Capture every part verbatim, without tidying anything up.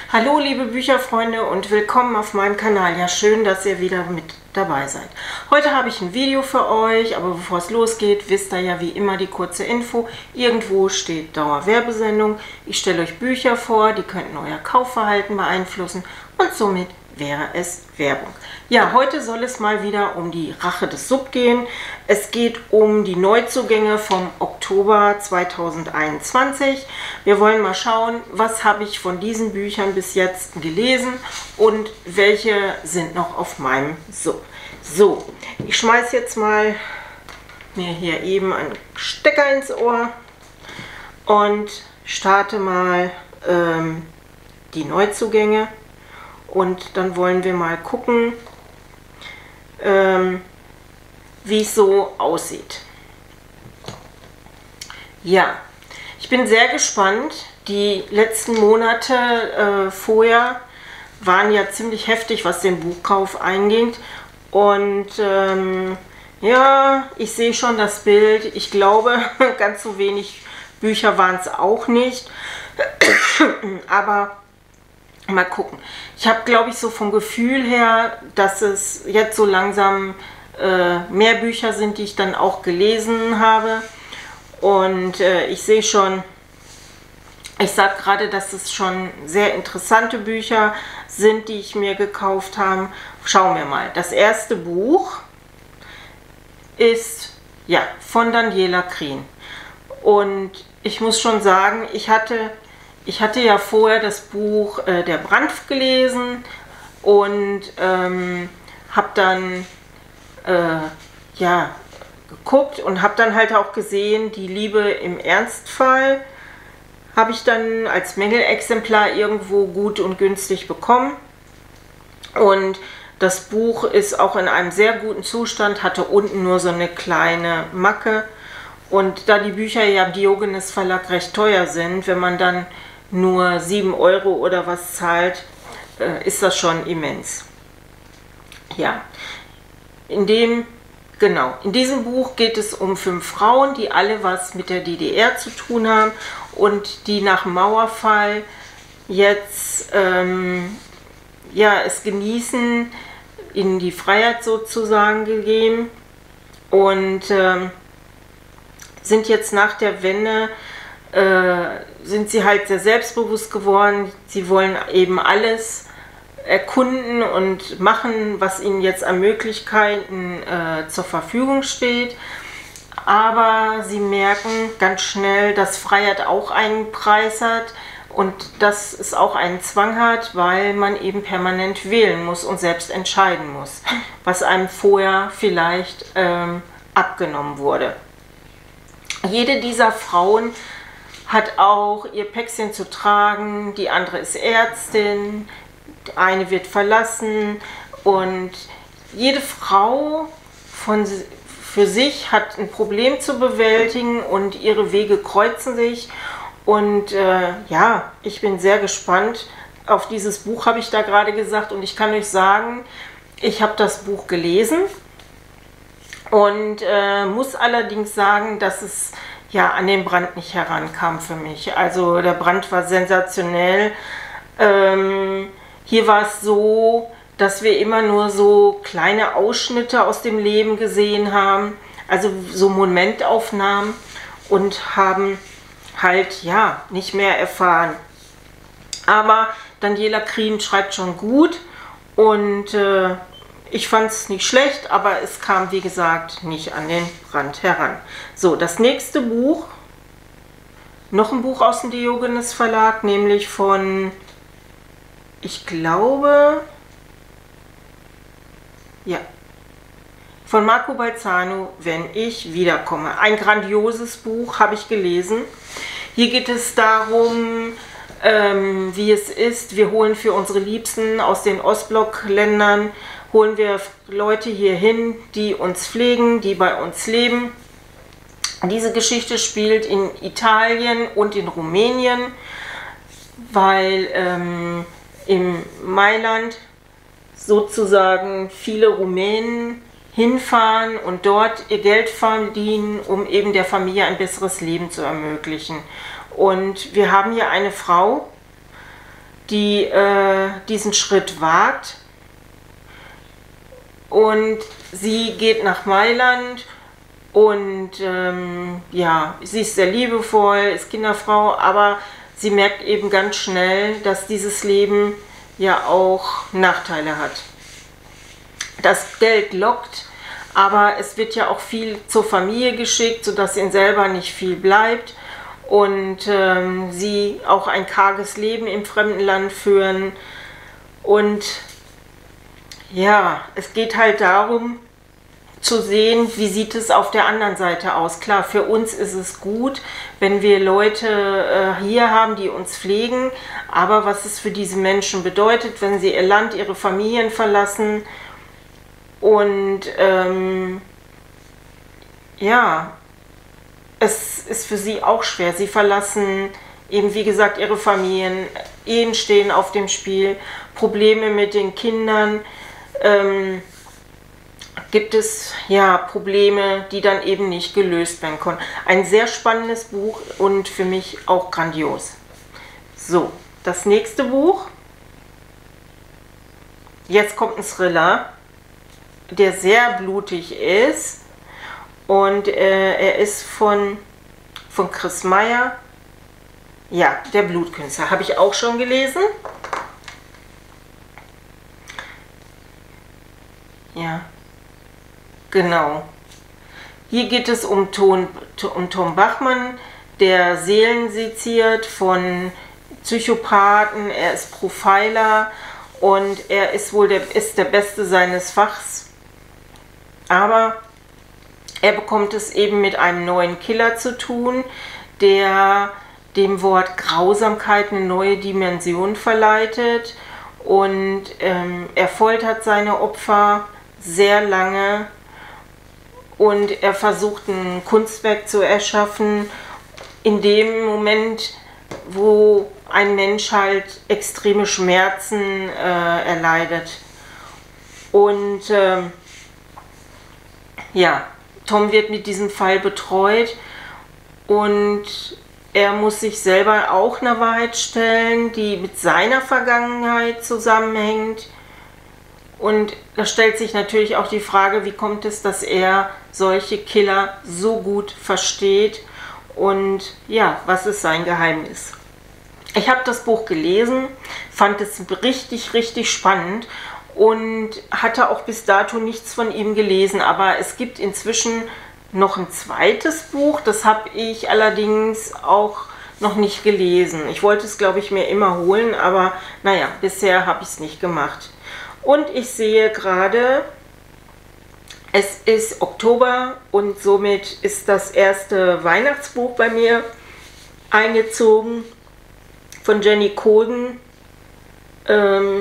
Hallo liebe Bücherfreunde und willkommen auf meinem Kanal. Ja, schön, dass ihr wieder mit dabei seid. Heute habe ich ein Video für euch, aber bevor es losgeht, wisst ihr ja wie immer die kurze Info. Irgendwo steht Dauerwerbesendung. Ich stelle euch Bücher vor, die könnten euer Kaufverhalten beeinflussen und somit wäre es Werbung. Ja, heute soll es mal wieder um die Rache des Sub gehen. Es geht um die Neuzugänge vom Oktober zweitausendeinundzwanzig. Wir wollen mal schauen, was habe ich von diesen Büchern bis jetzt gelesen und welche sind noch auf meinem Sub. So, ich schmeiße jetzt mal mir hier eben einen Stecker ins Ohr und starte mal ähm, die Neuzugänge. Und dann wollen wir mal gucken, ähm, wie es so aussieht. Ja, ich bin sehr gespannt. Die letzten Monate äh, vorher waren ja ziemlich heftig, was den Buchkauf einging. Und ähm, ja, ich sehe schon das Bild. Ich glaube, ganz so wenig Bücher waren es auch nicht. Aber mal gucken. Ich habe, glaube ich, so vom Gefühl her, dass es jetzt so langsam äh, mehr Bücher sind, die ich dann auch gelesen habe. Und äh, ich sehe schon, ich sage gerade, dass es schon sehr interessante Bücher sind, die ich mir gekauft habe. Schauen wir mal. Das erste Buch ist ja von Daniela Krien. Und ich muss schon sagen, ich hatte... Ich hatte ja vorher das Buch äh, Der Brand gelesen und ähm, habe dann äh, ja, geguckt und habe dann halt auch gesehen, die Liebe im Ernstfall habe ich dann als Mängelexemplar irgendwo gut und günstig bekommen. Und das Buch ist auch in einem sehr guten Zustand, hatte unten nur so eine kleine Macke. Und da die Bücher ja im Diogenes Verlag recht teuer sind, wenn man dann nur sieben Euro oder was zahlt, äh, ist das schon immens. Ja, in dem, genau, in diesem Buch geht es um fünf Frauen, die alle was mit der D D R zu tun haben und die nach dem Mauerfall jetzt ähm, ja, es genießen, in die Freiheit sozusagen gegeben und ähm, sind jetzt nach der Wende Äh, sind sie halt sehr selbstbewusst geworden. Sie wollen eben alles erkunden und machen, was ihnen jetzt an Möglichkeiten äh, zur Verfügung steht. Aber sie merken ganz schnell, dass Freiheit auch einen Preis hat und dass es auch einen Zwang hat, weil man eben permanent wählen muss und selbst entscheiden muss, was einem vorher vielleicht ähm, abgenommen wurde. Jede dieser Frauen hat auch ihr Päckchen zu tragen, die andere ist Ärztin, eine wird verlassen und jede Frau von, für sich hat ein Problem zu bewältigen und ihre Wege kreuzen sich und äh, ja, ich bin sehr gespannt auf dieses Buch, habe ich da gerade gesagt, und ich kann euch sagen, ich habe das Buch gelesen und äh, muss allerdings sagen, dass es ja an den Brand nicht herankam für mich. Also der Brand war sensationell. Ähm, hier war es so, dass wir immer nur so kleine Ausschnitte aus dem Leben gesehen haben, also so Momentaufnahmen, und haben halt ja nicht mehr erfahren. Aber Daniela Krien schreibt schon gut und äh, ich fand es nicht schlecht, aber es kam, wie gesagt, nicht an den Brand heran. So, das nächste Buch, noch ein Buch aus dem Diogenes Verlag, nämlich von, ich glaube, ja, von Marco Balzano, Wenn ich wiederkomme. Ein grandioses Buch, habe ich gelesen. Hier geht es darum, ähm, wie es ist, wir holen für unsere Liebsten aus den Ostblockländern, holen wir Leute hier hin, die uns pflegen, die bei uns leben. Diese Geschichte spielt in Italien und in Rumänien, weil ähm, im Mailand sozusagen viele Rumänen hinfahren und dort ihr Geld verdienen, um eben der Familie ein besseres Leben zu ermöglichen. Und wir haben hier eine Frau, die äh, diesen Schritt wagt. Und sie geht nach Mailand und ähm, ja, sie ist sehr liebevoll, ist Kinderfrau, aber sie merkt eben ganz schnell, dass dieses Leben ja auch Nachteile hat. Das Geld lockt, aber es wird ja auch viel zur Familie geschickt, sodass ihnen selber nicht viel bleibt und ähm, sie auch ein karges Leben im fremden Land führen. Und ja, es geht halt darum zu sehen, wie sieht es auf der anderen Seite aus. Klar, für uns ist es gut, wenn wir Leute äh, hier haben, die uns pflegen, aber was es für diese Menschen bedeutet, wenn sie ihr Land, ihre Familien verlassen und ähm, ja, es ist für sie auch schwer. Sie verlassen eben, wie gesagt, ihre Familien, Ehen stehen auf dem Spiel, Probleme mit den Kindern, ähm, gibt es ja Probleme, die dann eben nicht gelöst werden können. Ein sehr spannendes Buch und für mich auch grandios. So, das nächste Buch. Jetzt kommt ein Thriller, der sehr blutig ist und äh, er ist von, von Chris Meyer. Ja, Der Blutkünstler, habe ich auch schon gelesen. Ja, genau. Hier geht es um Tom, um Tom Bachmann, der Seelen seziert von Psychopathen. Er ist Profiler und er ist wohl der, ist der Beste seines Fachs. Aber er bekommt es eben mit einem neuen Killer zu tun, der dem Wort Grausamkeit eine neue Dimension verleitet. Und ähm, er foltert seine Opfer sehr lange und er versucht ein Kunstwerk zu erschaffen in dem Moment, wo ein Mensch halt extreme Schmerzen äh, erleidet. Und ähm, ja, Tom wird mit diesem Fall betreut und er muss sich selber auch einer Wahrheit stellen, die mit seiner Vergangenheit zusammenhängt. Und da stellt sich natürlich auch die Frage, wie kommt es, dass er solche Killer so gut versteht und ja, was ist sein Geheimnis? Ich habe das Buch gelesen, fand es richtig, richtig spannend und hatte auch bis dato nichts von ihm gelesen, aber es gibt inzwischen noch ein zweites Buch, das habe ich allerdings auch noch nicht gelesen. Ich wollte es, glaube ich, mir immer holen, aber naja, bisher habe ich es nicht gemacht. Und ich sehe gerade, es ist Oktober und somit ist das erste Weihnachtsbuch bei mir eingezogen von Jenny Colden. Ähm,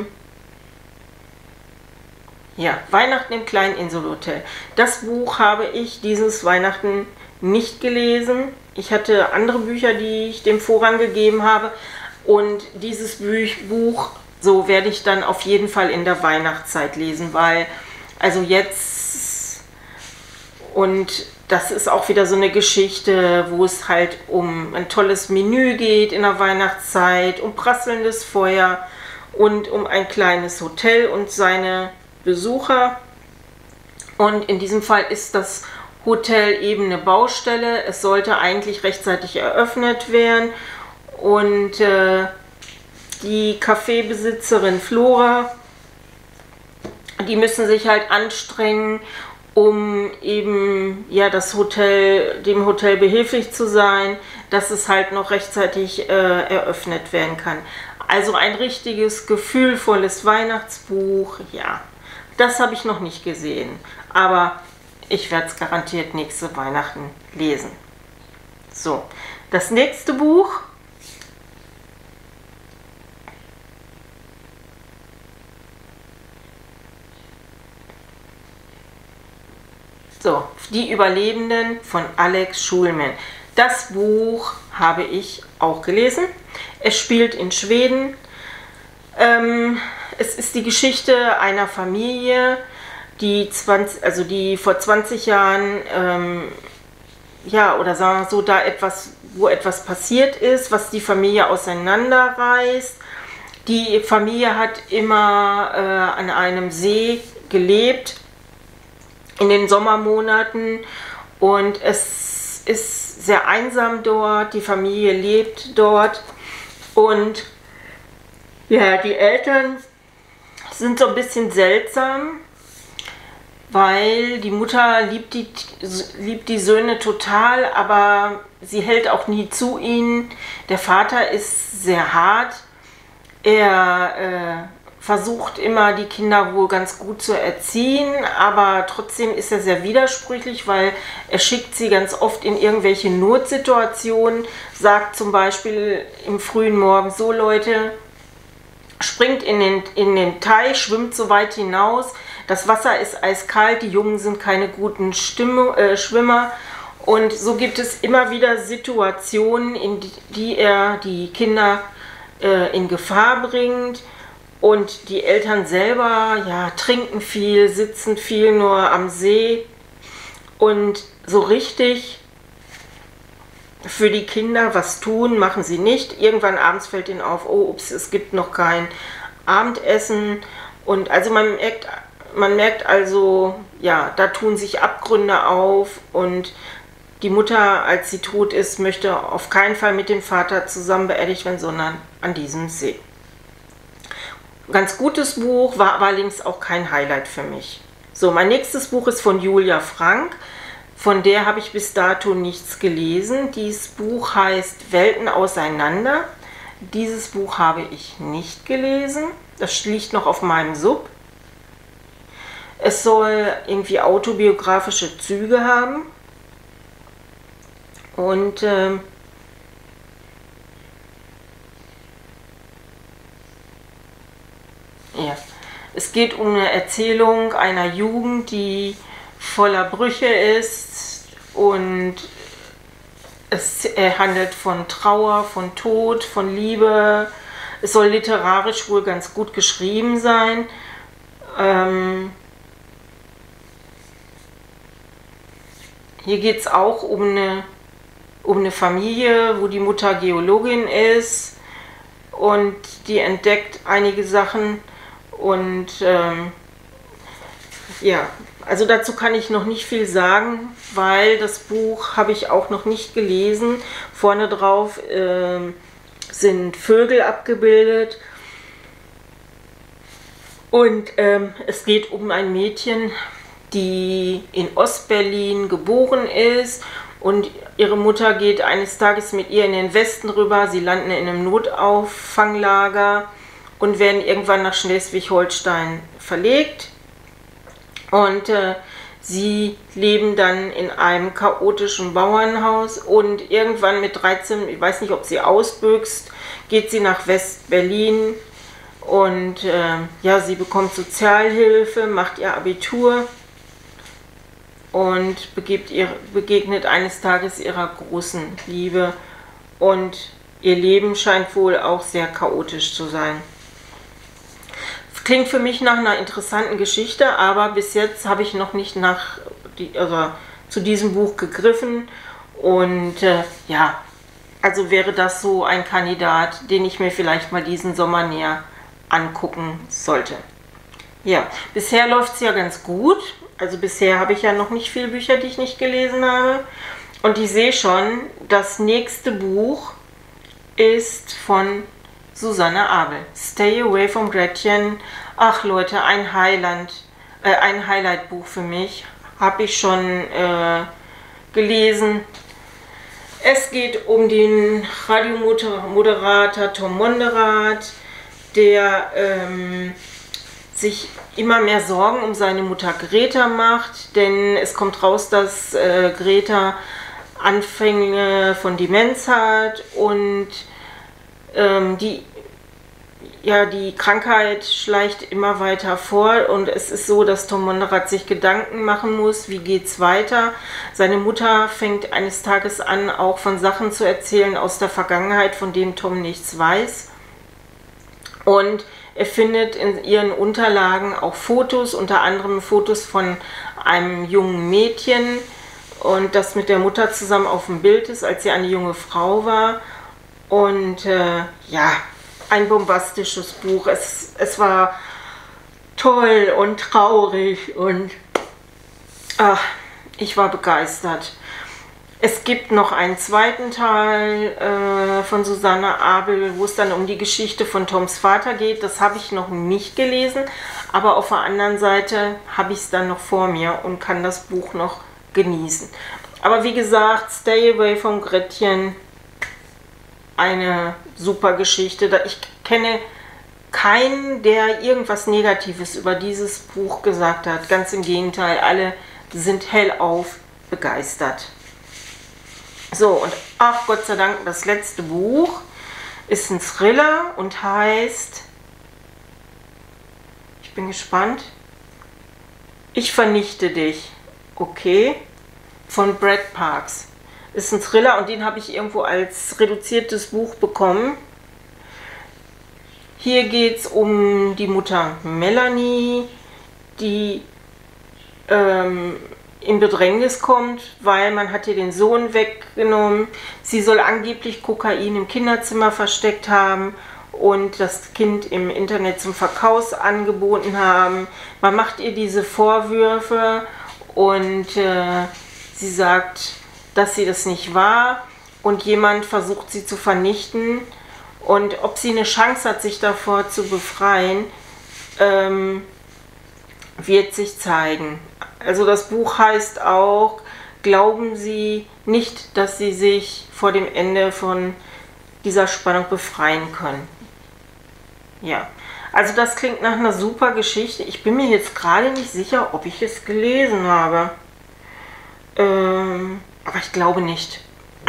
ja, Weihnachten im kleinen Inselhotel. Das Buch habe ich dieses Weihnachten nicht gelesen. Ich hatte andere Bücher, die ich dem Vorrang gegeben habe. Und dieses Buch, so werde ich dann auf jeden Fall in der Weihnachtszeit lesen, weil also jetzt, und das ist auch wieder so eine Geschichte, wo es halt um ein tolles Menü geht in der Weihnachtszeit, um prasselndes Feuer und um ein kleines Hotel und seine Besucher. Und in diesem Fall ist das Hotel eben eine Baustelle. Es sollte eigentlich rechtzeitig eröffnet werden und äh, die Kaffeebesitzerin Flora, die müssen sich halt anstrengen, um eben ja das Hotel, dem Hotel behilflich zu sein, dass es halt noch rechtzeitig äh, eröffnet werden kann. Also ein richtiges, gefühlvolles Weihnachtsbuch, ja, das habe ich noch nicht gesehen, aber ich werde es garantiert nächste Weihnachten lesen. So, das nächste Buch So, Die Überlebenden von Alex Schulman. Das Buch habe ich auch gelesen. Es spielt in Schweden. Ähm, es ist die Geschichte einer Familie, die, zwanzig, also die vor zwanzig Jahren, ähm, ja, oder sagen wir so, da etwas, wo etwas passiert ist, was die Familie auseinanderreißt. Die Familie hat immer äh, an einem See gelebt in den Sommermonaten und es ist sehr einsam dort, die Familie lebt dort und ja, die Eltern sind so ein bisschen seltsam, weil die Mutter liebt die, liebt die Söhne total, aber sie hält auch nie zu ihnen. Der Vater ist sehr hart. Er äh, versucht immer, die Kinder wohl ganz gut zu erziehen, aber trotzdem ist er sehr widersprüchlich, weil er schickt sie ganz oft in irgendwelche Notsituationen, sagt zum Beispiel im frühen Morgen: So Leute, springt in den, in den Teich, schwimmt so weit hinaus, das Wasser ist eiskalt, die Jungen sind keine guten Stimme, äh, Schwimmer. Und so gibt es immer wieder Situationen, in die, die er die Kinder äh, in Gefahr bringt. Und die Eltern selber, ja, trinken viel, sitzen viel nur am See. Und so richtig für die Kinder was tun, machen sie nicht. Irgendwann abends fällt ihnen auf, oh, ups, es gibt noch kein Abendessen. Und also man merkt, man merkt also, ja, da tun sich Abgründe auf. Und die Mutter, als sie tot ist, möchte auf keinen Fall mit dem Vater zusammen beerdigt werden, sondern an diesem See. Ganz gutes Buch, war allerdings auch kein Highlight für mich. So, mein nächstes Buch ist von Julia Frank. Von der habe ich bis dato nichts gelesen. Dieses Buch heißt Welten auseinander. Dieses Buch habe ich nicht gelesen. Das liegt noch auf meinem Sub. Es soll irgendwie autobiografische Züge haben. Und ähm, ja, es geht um eine Erzählung einer Jugend, die voller Brüche ist, und es handelt von Trauer, von Tod, von Liebe. Es soll literarisch wohl ganz gut geschrieben sein. Ähm, hier geht es auch um eine, um eine Familie, wo die Mutter Geologin ist und die entdeckt einige Sachen. Und ähm, ja, also dazu kann ich noch nicht viel sagen, weil das Buch habe ich auch noch nicht gelesen. Vorne drauf äh, sind Vögel abgebildet. Und ähm, es geht um ein Mädchen, die in Ostberlin geboren ist. Und ihre Mutter geht eines Tages mit ihr in den Westen rüber. Sie landen in einem Notauffanglager und werden irgendwann nach Schleswig-Holstein verlegt. Und äh, sie leben dann in einem chaotischen Bauernhaus und irgendwann mit dreizehn, ich weiß nicht, ob sie ausbüchst, geht sie nach West-Berlin und äh, ja, sie bekommt Sozialhilfe, macht ihr Abitur und begibt ihr, begegnet eines Tages ihrer großen Liebe, und ihr Leben scheint wohl auch sehr chaotisch zu sein. Klingt für mich nach einer interessanten Geschichte, aber bis jetzt habe ich noch nicht nach die, also zu diesem Buch gegriffen. Und äh, ja, also wäre das so ein Kandidat, den ich mir vielleicht mal diesen Sommer näher angucken sollte. Ja, bisher läuft es ja ganz gut. Also bisher habe ich ja noch nicht viele Bücher, die ich nicht gelesen habe. Und ich sehe schon, das nächste Buch ist von Susanne Abel. Stay Away from Gretchen. Ach Leute, ein Highlight, äh, ein Highlight-Buch für mich. Habe ich schon äh, gelesen. Es geht um den Radiomoderator Tom Monderath, der ähm, sich immer mehr Sorgen um seine Mutter Greta macht, denn es kommt raus, dass äh, Greta Anfänge von Demenz hat und ähm, die, ja, die Krankheit schleicht immer weiter vor, und es ist so, dass Tom Monderath sich Gedanken machen muss, wie geht's weiter. Seine Mutter fängt eines Tages an, auch von Sachen zu erzählen aus der Vergangenheit, von denen Tom nichts weiß. Und er findet in ihren Unterlagen auch Fotos, unter anderem Fotos von einem jungen Mädchen, und das mit der Mutter zusammen auf dem Bild ist, als sie eine junge Frau war. Und äh, ja, ein bombastisches Buch. Es, es war toll und traurig und ach, ich war begeistert. Es gibt noch einen zweiten Teil äh, von Susanne Abel, wo es dann um die Geschichte von Toms Vater geht. Das habe ich noch nicht gelesen, aber auf der anderen Seite habe ich es dann noch vor mir und kann das Buch noch genießen. Aber wie gesagt, Stay Away from Gretchen, eine super Geschichte. Ich kenne keinen, der irgendwas Negatives über dieses Buch gesagt hat. Ganz im Gegenteil, alle sind hellauf begeistert. So, und ach Gott sei Dank, das letzte Buch ist ein Thriller und heißt, ich bin gespannt, Ich vernichte dich. Okay, von Brad Parks. Ist ein Thriller und den habe ich irgendwo als reduziertes Buch bekommen. Hier geht es um die Mutter Melanie, die ähm, in Bedrängnis kommt, weil man hat ihr den Sohn weggenommen. Sie soll angeblich Kokain im Kinderzimmer versteckt haben und das Kind im Internet zum Verkauf angeboten haben. Man macht ihr diese Vorwürfe und äh, sie sagt, dass sie das nicht war und jemand versucht sie zu vernichten. Und ob sie eine Chance hat, sich davor zu befreien, ähm, wird sich zeigen. Also das Buch heißt auch, glauben Sie nicht, dass Sie sich vor dem Ende von dieser Spannung befreien können. Ja, also das klingt nach einer super Geschichte. Ich bin mir jetzt gerade nicht sicher, ob ich es gelesen habe. Ähm, aber ich glaube nicht.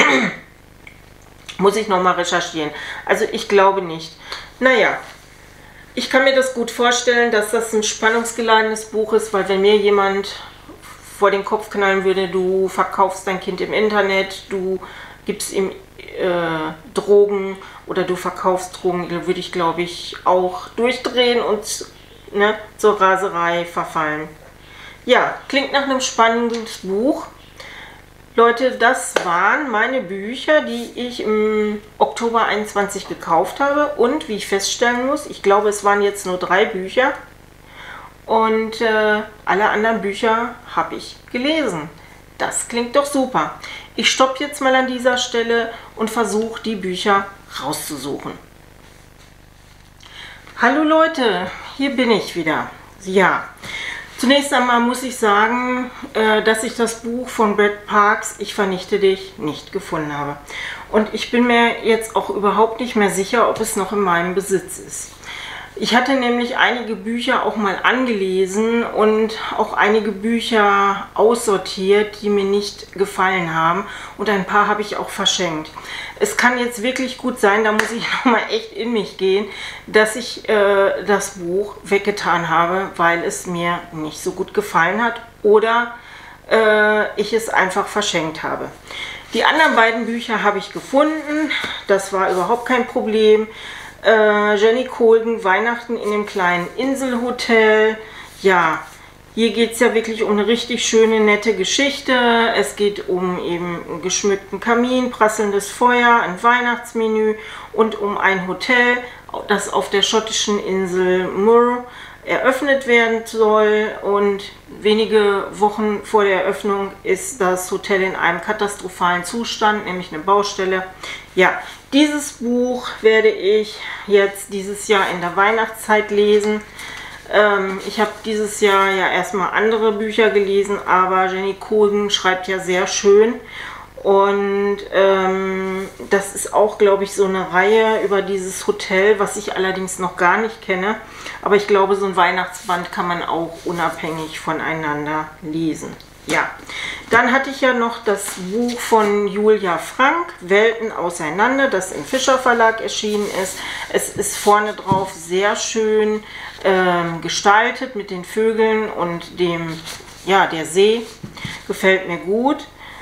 Muss ich nochmal recherchieren. Also ich glaube nicht. Naja, ich kann mir das gut vorstellen, dass das ein spannungsgeladenes Buch ist, weil wenn mir jemand vor den Kopf knallen würde, du verkaufst dein Kind im Internet, du gibst ihm äh, Drogen oder du verkaufst Drogen, dann würde ich, glaube ich, auch durchdrehen und ne, zur Raserei verfallen. Ja, klingt nach einem spannenden Buch. Leute, das waren meine Bücher, die ich im Oktober einundzwanzig gekauft habe. Und wie ich feststellen muss, ich glaube, es waren jetzt nur drei Bücher. Und äh, alle anderen Bücher habe ich gelesen. Das klingt doch super. Ich stoppe jetzt mal an dieser Stelle und versuche, die Bücher rauszusuchen. Hallo Leute, hier bin ich wieder. Ja. Zunächst einmal muss ich sagen, dass ich das Buch von Brad Parks, Ich vernichte dich, nicht gefunden habe. Und ich bin mir jetzt auch überhaupt nicht mehr sicher, ob es noch in meinem Besitz ist. Ich hatte nämlich einige Bücher auch mal angelesen und auch einige Bücher aussortiert, die mir nicht gefallen haben. Und ein paar habe ich auch verschenkt. Es kann jetzt wirklich gut sein, da muss ich nochmal echt in mich gehen, dass ich äh, das Buch weggetan habe, weil es mir nicht so gut gefallen hat oder äh, ich es einfach verschenkt habe. Die anderen beiden Bücher habe ich gefunden, das war überhaupt kein Problem. Äh, Jenny Colgan, Weihnachten in dem kleinen Inselhotel. Ja, hier geht es ja wirklich um eine richtig schöne, nette Geschichte. Es geht um eben einen geschmückten Kamin, prasselndes Feuer, ein Weihnachtsmenü und um ein Hotel, das auf der schottischen Insel Muir eröffnet werden soll. Und wenige Wochen vor der Eröffnung ist das Hotel in einem katastrophalen Zustand, nämlich eine Baustelle. Ja, dieses Buch werde ich jetzt dieses Jahr in der Weihnachtszeit lesen. Ähm, ich habe dieses Jahr ja erstmal andere Bücher gelesen, aber Jenny Colgan schreibt ja sehr schön. Und ähm, das ist auch, glaube ich, so eine Reihe über dieses Hotel, was ich allerdings noch gar nicht kenne. Aber ich glaube, so ein Weihnachtsband kann man auch unabhängig voneinander lesen. Ja, dann hatte ich ja noch das Buch von Julia Frank, Welten auseinander, das im Fischer Verlag erschienen ist. Es ist vorne drauf sehr schön ähm, gestaltet mit den Vögeln und dem, ja, der See. Gefällt mir gut.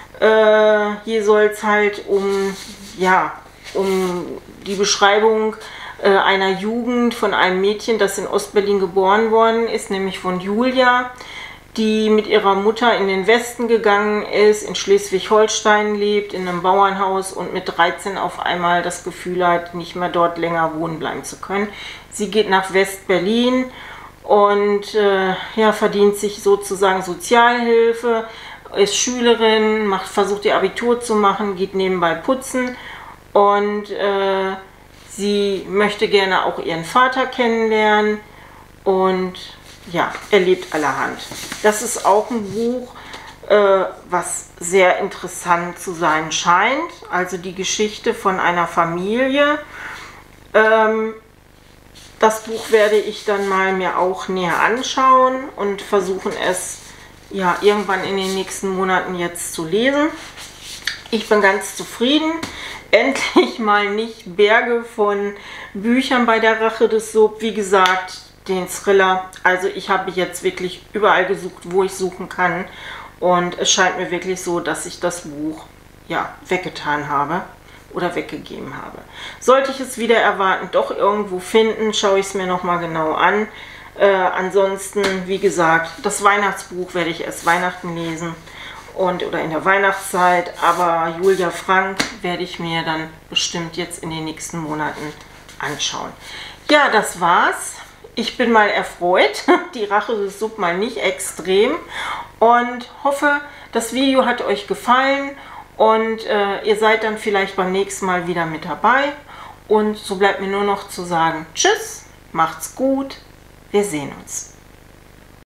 Äh, hier soll es halt um, ja, um die Beschreibung äh, einer Jugend von einem Mädchen, das in Ostberlin geboren worden ist, nämlich von Julia. die mit ihrer Mutter in den Westen gegangen ist, in Schleswig-Holstein lebt, in einem Bauernhaus und mit dreizehn auf einmal das Gefühl hat, nicht mehr dort länger wohnen bleiben zu können. Sie geht nach West-Berlin und äh, ja, verdient sich sozusagen Sozialhilfe, ist Schülerin, macht, versucht ihr Abitur zu machen, geht nebenbei putzen und äh, sie möchte gerne auch ihren Vater kennenlernen und ja, erlebt allerhand. Das ist auch ein Buch, äh, was sehr interessant zu sein scheint. Also die Geschichte von einer Familie. Ähm, das Buch werde ich dann mal mir auch näher anschauen und versuchen es ja irgendwann in den nächsten Monaten jetzt zu lesen. Ich bin ganz zufrieden. Endlich mal nicht Berge von Büchern bei der Rache des Sub. Wie gesagt, den Thriller. Also ich habe jetzt wirklich überall gesucht, wo ich suchen kann. Und es scheint mir wirklich so, dass ich das Buch ja weggetan habe oder weggegeben habe. Sollte ich es wieder erwarten, doch irgendwo finden, schaue ich es mir nochmal genau an. Äh, ansonsten, wie gesagt, das Weihnachtsbuch werde ich erst Weihnachten lesen und oder in der Weihnachtszeit. Aber Julia Frank werde ich mir dann bestimmt jetzt in den nächsten Monaten anschauen. Ja, das war's. Ich bin mal erfreut, die Rache des Sub mal nicht extrem und hoffe, das Video hat euch gefallen und äh, ihr seid dann vielleicht beim nächsten Mal wieder mit dabei. Und so bleibt mir nur noch zu sagen, tschüss, macht's gut, wir sehen uns.